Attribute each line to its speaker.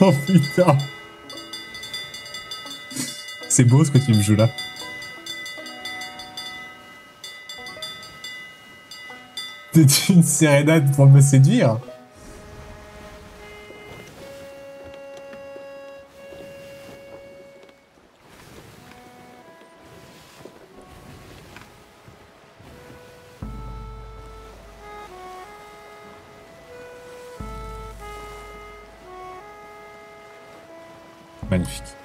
Speaker 1: Oh putain. C'est beau ce que tu me joues là. C'est une sérénade pour me séduire. Magnifique.